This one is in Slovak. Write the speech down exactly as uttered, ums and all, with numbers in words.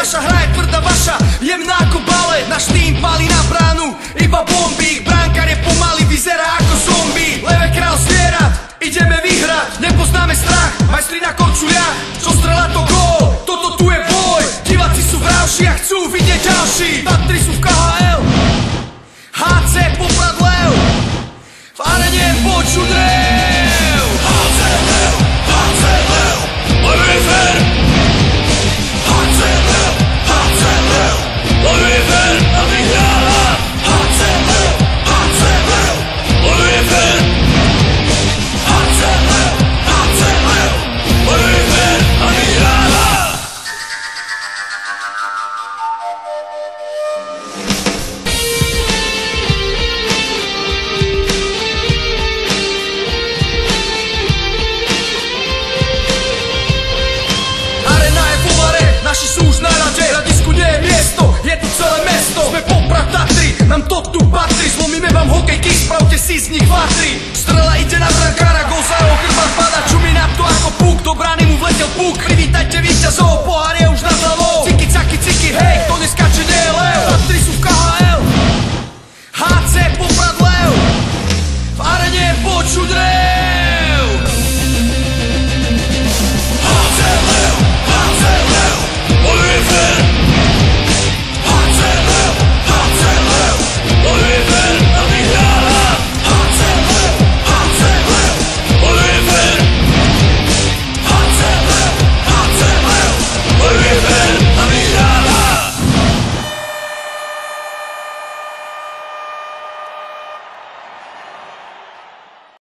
naša hra je tvrdá, vaša jemná ako balet. Náš tým palí na bránu, iba bombík. Bránkar je pomalý, vyzerá ako zombie. Levé král zvierat, ideme vyhrať. Nepoznáme strach, majstri na korčuliach. Čo strela to gól, toto tu je boj. Diváci sú vravší a chcú vidieť ďalší. Top tri sú v ká há el, há cé Poprad Lev. V arene je počuť rev. há cé Lev, há cé Lev, Oliver. há cé Lev, há cé Lev, Oliver a vyhrála. há cé Lev, há cé Lev, Oliver. há cé Lev, há cé Lev, Oliver a vyhrála. Naši sú už na rade, hradisku nie je miesto, je tu celé mesto. Sme Poprad Tatry, nám to tu patrí. Zlomíme vám hokejky, spravte si z nich vatry. Strela ide na brankára, gól za jeho chrbát pada. Čumí na to ako púk, do brány mu vletel púk. Privítajte víťazov, pohár je už nad hlavou.